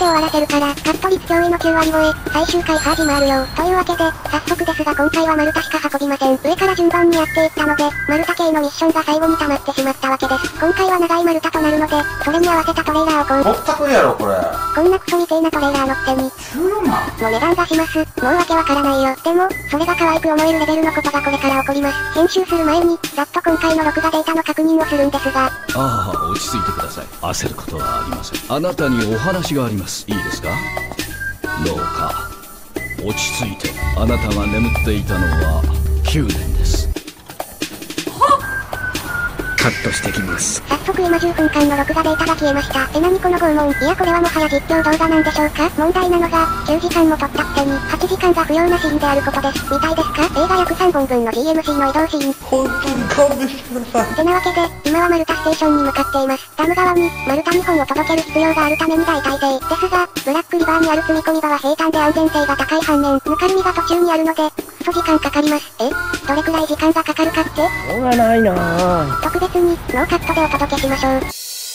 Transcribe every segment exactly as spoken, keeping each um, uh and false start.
終わらせるから、カット率驚異のきゅうわり超え、最終回ハージもあるよ。というわけで、早速ですが今回は丸太しか運びません。上から順番にやっていったので、丸太系のミッションが最後に溜まってしまったわけです。今回は長い丸太となるので、それに合わせたトレーラーをこう。 ぼったくりやろ、これ。 こんなクソみてえなトレーラー乗ってみ。 じゅうよんまんの値段がします。もうわけわからないよ。でも、それが可愛く思えるレベルのことがこれから起こります。編集する前に、ざっと今回の録画データの確認をするんですが。 ああ、落ち着いてください。焦ることはありません。あなたにお話があります。いいですか？どうか、落ち着いて。あなたが眠っていたのはきゅうねんです。 カットしてきます。 早速今じゅっぷんかんの録画データが消えました。え、なにこの拷問。いやこれはもはや実況動画なんでしょうか。問題なのが、きゅうじかんも撮ったくせに、はちじかんが不要なシーンであることです。みたいですか？映画約さんぼんぶんの ジーエムシー の移動シーン。 本当に勘弁してください。 てなわけで、今は丸太ステーションに向かっています。ダム側に、丸太にほんを届ける必要があるために大体制。ですが、ブラックリバーにある積み込み場は平坦で安全性が高い反面、ぬかるみが途中にあるので、クソ時間かかります。え？どれくらい時間がかかるかって？しょうがないなぁ。 特別に、ノーカットでお届けしましょう。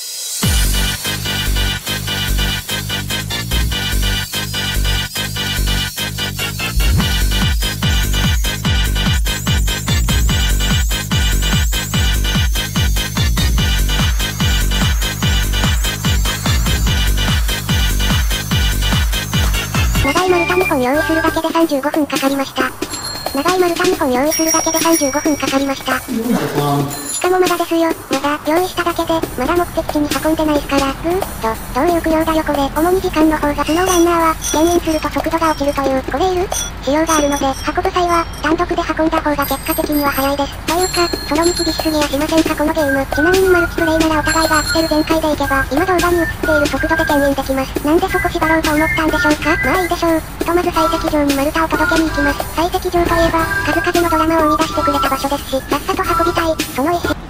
長い丸太にほん用意するだけでさんじゅうごふんかかりました。長い丸太にほん用意するだけでさんじゅうごふんかかりました。しかもまだですよ。まだ、用意しただけで、まだ目的地に運んでないっすから。うーっと、どういう苦労だよこれ。主に時間の方がスノーランナーは、減塩すると速度が落ちるという、これいる仕様があるので、運ぶ際は、単独で運んだ方が結果的には早いです。というか、ソロに厳しすぎやしませんかこのゲーム。ちなみにマルチプレイならお互いが合ってる全開でいけば、今動画に映っている速度で減塩できます。なんでそこ縛ろうと思ったんでしょうか。まあいいでしょう。ひとまず採石場に丸太を届けに行きます。採石場といえば、数々のドラマを生み出してくれた場所ですし、さっさと運びたい、その意思。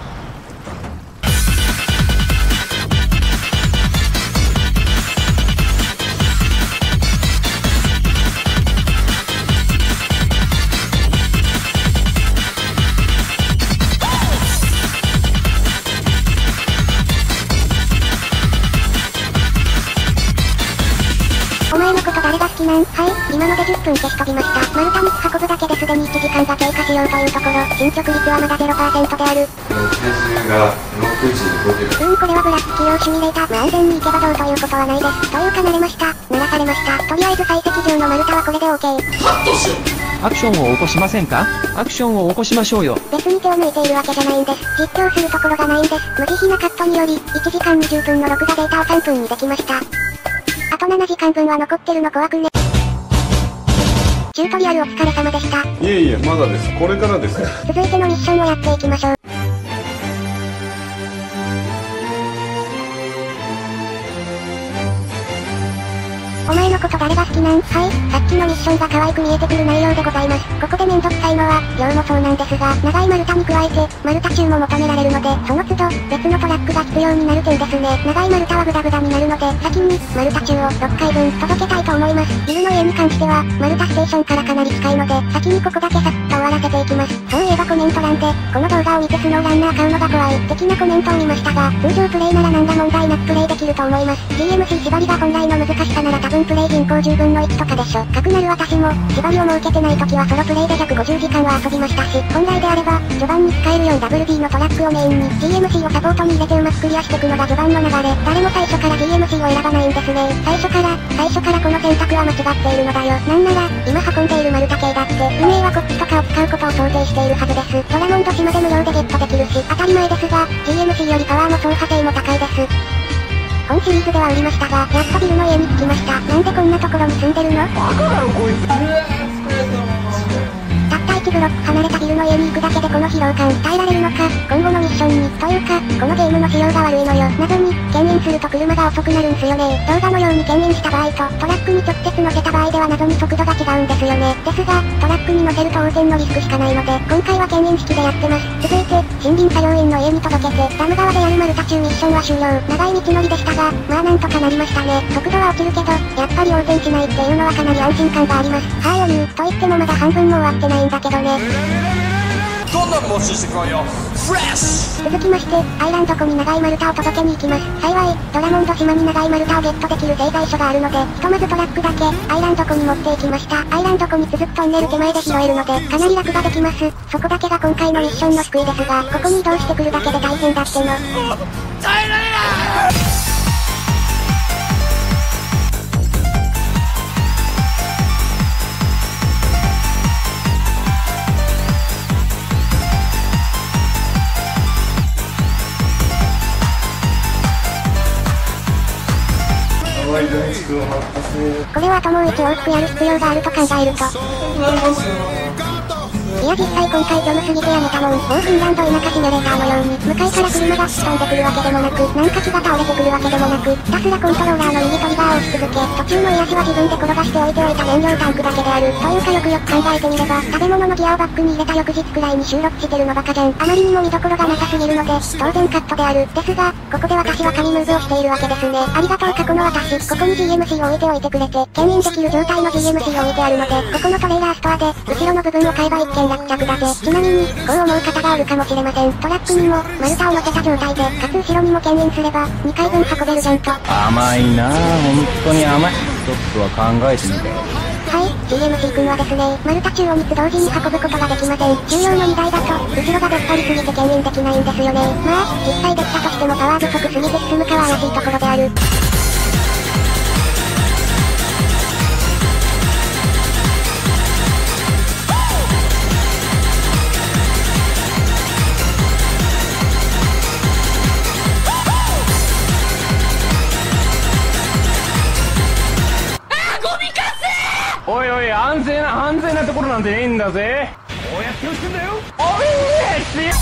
お前のこと誰が好きなん？はい、今のでじゅっぷん消し飛びました。丸太みっつ運ぶだけですでにいちじかんが経過しようというところ、進捗率はまだ ゼロパーセント である。 体重がろくじごじゅう。 うーん、これはブラック企業シミュレーター。まあ安全に行けばどうということはないです。というか慣れました。鳴らされました。とりあえず採石場の丸太はこれで オーケー。 ハッとしよう。 アクションを起こしませんか？アクションを起こしましょうよ。 別に手を抜いているわけじゃないんです。実況するところがないんです。無慈悲なカットにより、いちじかんにじゅっぷんの録画データをさんぷんにできました。あとななじかんぶんは残ってるの怖くね。チュートリアルお疲れ様でした。 いえいえ、まだです。これからです。 続いてのミッションをやっていきましょう。お前のこと誰が好きなん？はい、さっきのミッションが可愛く見えてくる内容でございます。ここでめんどくさいのは、量もそうなんですが、長い丸太に加えて、丸太中も求められるので、その都度、別のトラックが必要になる点ですね。長い丸太はグダグダになるので、先に、丸太中をろっかいぶん届けたいと思います。ビルの家に関しては、丸太ステーションからかなり近いので、先にここだけさっと終わらせていきます。そういえばコメント欄で、この動画を見てスノーランナー買うのが怖い、的なコメントを見ましたが、通常プレイなら何ら問題なくプレイできると思います。ジーエムシー 縛りが本来の難しさなら多分プレイ人口じゅうぶんのいちとかでしょ。かくなる私も、縛りを設けてない時はソロプレイでひゃくごじゅうじかんは遊びましたし、本来であれば、序盤に使える よんダブリューディー のトラックをメインに、ジーエムシー をサポートに入れてうまくクリアしていくのが序盤の流れ。誰も最初から ジーエムシー を選ばないんですね。最初から、最初からこの選択は間違っているのだよ。なんなら、今運んでいる丸太系だって、運営はこっちとかを使うことを想定しているはずです。ドラモンド島で無料でゲットできるし、当たり前ですが、ジーエムシー よりパワーも走破性も高いです。本シリーズでは売りましたが、やっとビルの家に着きました。なんでこんなところに住んでるの？ バカだろこいつ。 たったいちブロック離れたビルの家に行くだけでこの疲労感耐えられるのか、今後のミッションに、というか、このゲームの仕様が悪いのよ。謎に、牽引すると車が遅くなるんすよね。動画のように牽引した場合と、トラックに直接乗せた場合では謎に速度が違うんですよね。ですが、トラックに乗せると横転のリスクしかないので、今回は牽引式でやってます。続いて、森林作業員の家に届けて、ダム側でやる丸太中ミッションは終了。長い道のりでしたが、まあなんとかなりましたね。速度は落ちるけど、やっぱり横転しないっていうのはかなり安心感があります。はぁ余裕、と言ってもまだ半分も終わってないんだけどね。 どっんなもんしてこいよ。フレッシュ。 続きまして、アイランド湖に長い丸太を届けに行きます。幸い、ドラモンド島に長い丸太をゲットできる製材所があるので、ひとまずトラックだけ、アイランド湖に持っていきました。アイランド湖に続くトンネル手前で拾えるので、かなり楽ができます。そこだけが今回のミッションの救いですが、ここに移動してくるだけで大変だっての。 耐えられない。 これはあともういち往復やる必要があると考えると。いや実際今回虚無すぎてやめたもん。もうフィンランド田舎シミュレーターのように、向かいから車が吹き飛んでくるわけでもなく、なんか木が倒れてくるわけでもなく、ひたすらコントローラーの右トリガーを押し続け、途中の癒しは自分で転がしておいておいた燃料タンクだけである。というかよくよく考えてみれば、食べ物のギアをバッグに入れた翌日くらいに収録してるのバカじゃん。あまりにも見どころがなさすぎるので、当然カットである。ですが、ここで私は神ムーブをしているわけですね。ありがとう過去の私。ここに ジーエムシー を置いておいてくれて、牽引できる状態の ジーエムシー を置いてあるので、ここのトレーラーストアで、後ろの部分を買えば一件落着だぜ。ちなみに、こう思う方があるかもしれません。トラックにも、丸太を乗せた状態で、かつ後ろにも牽引すれば、にかいぶん運べるじゃんと。 甘いなぁ、本当に甘い。ちょっとは考えてみて。 はい、ジーエムシー 君はですね、丸太中をみっつ同時に運ぶことができません。重量のにだいだと、後ろが出っ張りすぎて牽引できないんですよね。まあ、実際できたとしてもパワー不足すぎて進むかは怪しいところである。 おいおい、安全な安全なところなんてねえんだぜ。こうやって撃つんだよ。おいーし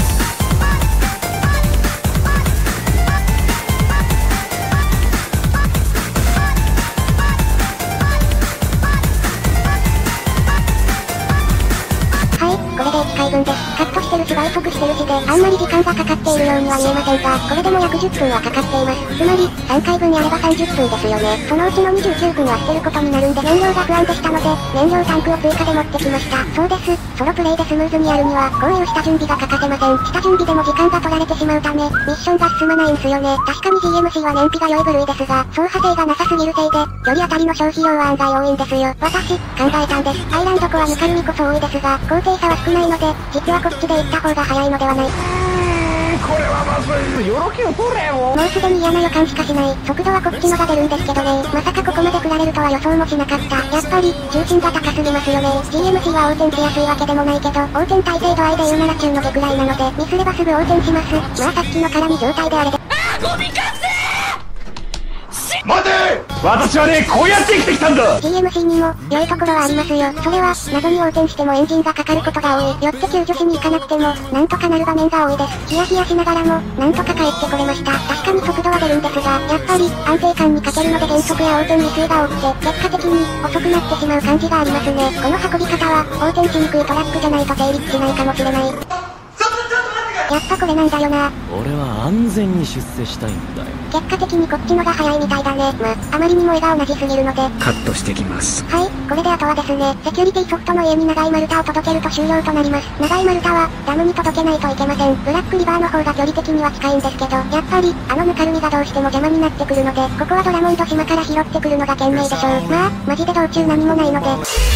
はい、これでいっかいぶんです。カットしてるし倍速してるしで、あんまり時間がかかっているようには見えませんが、これでも約じゅっぷんはかかっています。つまり、さんかいぶんやればさんじゅっぷんですよね。そのうちのにじゅうきゅうふんは捨てることになるんで燃料が不安でしたので、燃料タンクを追加で持ってきました。そうです。ソロプレイでスムーズにやるには、こういう下準備が欠かせません。下準備でも時間が取られてしまうため、ミッションが進まないんすよね。確かに ジーエムシー は燃費が良い部類ですが、走破性がなさすぎるせいで、より当たりの消費量は案外多いんですよ。私、考えたんです。アイランド湖はぬかるみこそ多いですが、高低差は少ないので、実はこっちで行った方が早いのではない。 これはまずい。よろけを取れもう。 もうすでに嫌な予感しかしない。速度はこっちのが出るんですけどね。まさかここまで振られるとは予想もしなかった。やっぱり、重心が高すぎますよね。ジーエムシー は横転しやすいわけでもないけど、横転耐性度合いで言うなら中の下くらいなので、ミスればすぐ横転します。まあさっきの絡み状態であれで。 ゴミかせ待て。 私はね、こうやって生きてきたんだ。 ジーエムシー にも、良いところはありますよ。それは、謎に横転してもエンジンがかかることが多い。よって救助しに行かなくても、なんとかなる場面が多いです。ヒヤヒヤしながらも、なんとか帰ってこれました。確かに速度は出るんですが、やっぱり、安定感に欠けるので減速や横転ミスが多くて、結果的に、遅くなってしまう感じがありますね。この運び方は、横転しにくいトラックじゃないと成立しないかもしれない。やっぱこれなんだよな。 俺は安全に出世したいんだよ。 結果的にこっちのが早いみたいだね。ま、あまりにも絵が同じすぎるので。 カットしてきます。 はい、これであとはですね、セキュリティソフトの家に長い丸太を届けると終了となります。長い丸太は、ダムに届けないといけません。ブラックリバーの方が距離的には近いんですけど、やっぱり、あのぬかるみがどうしても邪魔になってくるので、ここはドラモンド島から拾ってくるのが賢明でしょう。まあ、マジで道中何もないので。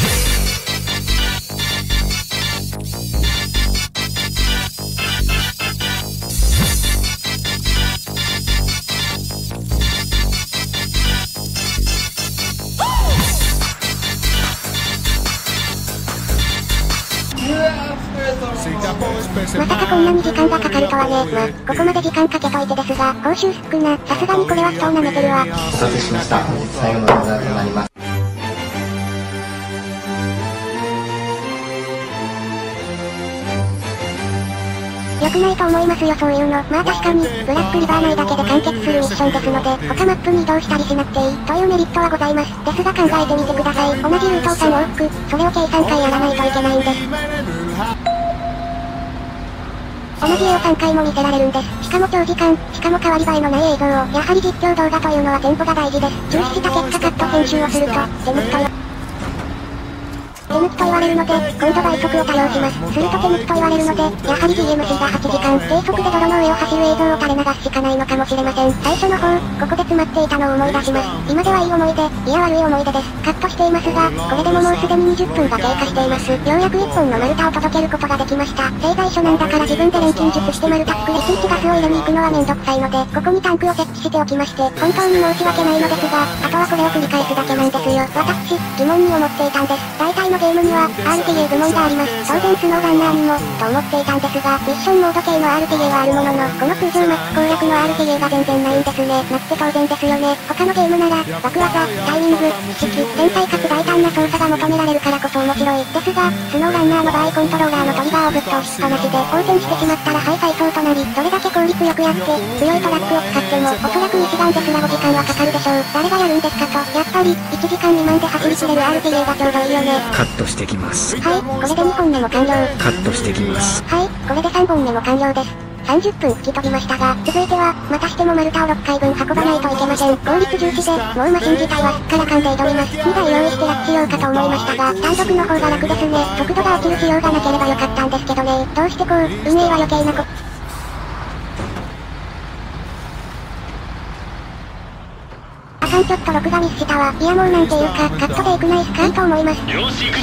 まさかこんなに時間がかかるとはね。ま、ここまで時間かけといてですが、報酬少な。さすがにこれは人を舐めてるわ。 お待たせしました。最後のオーダーとなります。 良くないと思いますよそういうの。まあ確かに、ブラックリバー内だけで完結するミッションですので、他マップに移動したりしなくていい、というメリットはございます。ですが考えてみてください。同じルートをさん往復、それを計さんかいやらないといけないんです。同じ絵をさんかいも見せられるんです。しかも長時間、しかも変わり映えのない映像を、やはり実況動画というのはテンポが大事です。重視した結果カット編集をすると、手抜くとよ。で手抜きと言われるので、今度倍速を多用します。すると手抜きと言われるので、やはり ジーエムシー がはちじかん、低速で泥の上を走る映像を垂れ流すしかないのかもしれません。最初の方、ここで詰まっていたのを思い出します。今ではいい思い出、いや悪い思い出です。カットしていますが、これでももうすでににじゅっぷんが経過しています。ようやくいっぽんの丸太を届けることができました。製材所なんだから自分で錬金術して丸太作り、いちいちガスを入れに行くのはめんどくさいので、ここにタンクを設置しておきまして、本当に申し訳ないのですが、あとはこれを繰り返すだけなんですよ。私、疑問に思っていたんです。大体のゲームには、アールティーエー 部門があります。当然スノーランナーにも、と思っていたんですが、ミッションモード系の アールティーエー はあるものの、この通常マック攻略の アールティーエー が全然ないんですね。なくて当然ですよね。他のゲームなら、爆技、タイミング、指揮、繊細かつ大胆な操作が求められるからこそ面白い。ですが、スノーランナーの場合コントローラーのトリガーをずっと押しっぱなしで、横転してしまったらはい再走となり、どれだけ効率よくやって、強いトラックを使っても、おそらく一眼ですらごじかんはかかるでしょう。誰がやるんですかと、やっぱり、いちじかん未満で走り切れる アールティーエー がちょうどいいよね。 カットしてきます。 はい、これでにほんめも完了。 カットしてきます。 はい、これでさんぼんめも完了です。さんじゅっぷん吹き飛びましたが、続いては、またしても丸太をろっかいぶん運ばないといけません。効率重視で、もうマシン自体はすっからかんで挑みます。にだい用意して楽しようかと思いましたが、単独の方が楽ですね。速度が落ちる仕様がなければよかったんですけどね。どうしてこう、運営は余計なこ、あかんちょっと録画ミスしたわ。いやもうなんていうか、カットでいくないっすかと思います。 よし行くぞ。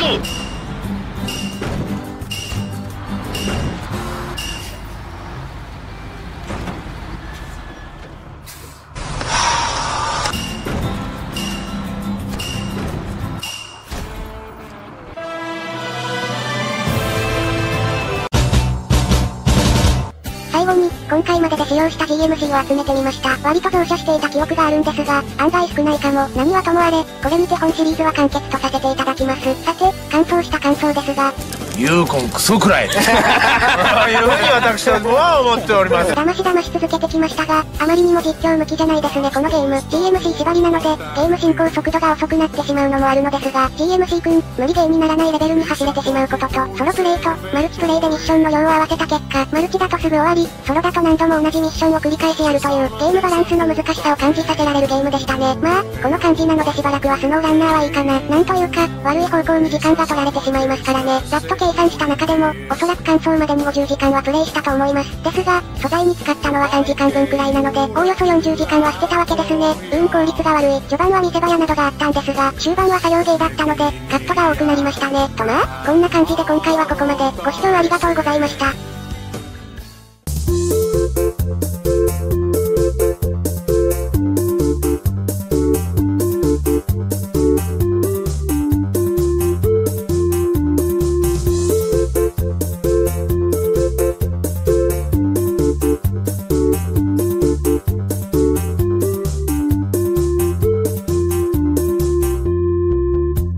最後に、今回までで使用した ジーエムシー を集めてみました。割と増車していた記憶があるんですが、案外少ないかも。何はともあれ、これにて本シリーズは完結とさせていただきます。さて、完走した感想ですが、 ユーコンクソくらい。いうふうに私は思っております。 だましだまし続けてきましたが、あまりにも実況向きじゃないですねこのゲーム。ジーエムシー 縛りなので、ゲーム進行速度が遅くなってしまうのもあるのですが、ジーエムシー くん、無理ゲーにならないレベルに走れてしまうことと、ソロプレイと、マルチプレイでミッションの量を合わせた結果、マルチだとすぐ終わり、ソロだと何度も同じミッションを繰り返しやるという、ゲームバランスの難しさを感じさせられるゲームでしたね。まあ、この感じなのでしばらくはスノーランナーはいいかな。なんというか、悪い方向に時間が取られてしまいますからね。ざっと計算した中でも、おそらく完走までにごじゅうじかんはプレイしたと思います。ですが、素材に使ったのはさんじかんぶんくらいなので、おおよそよんじゅうじかんは捨てたわけですね。うん効率が悪い。序盤は見せ場やなどがあったんですが、終盤は作業ゲーだったので、カットが多くなりましたね。とまあ、こんな感じで今回はここまで。ご視聴ありがとうございました。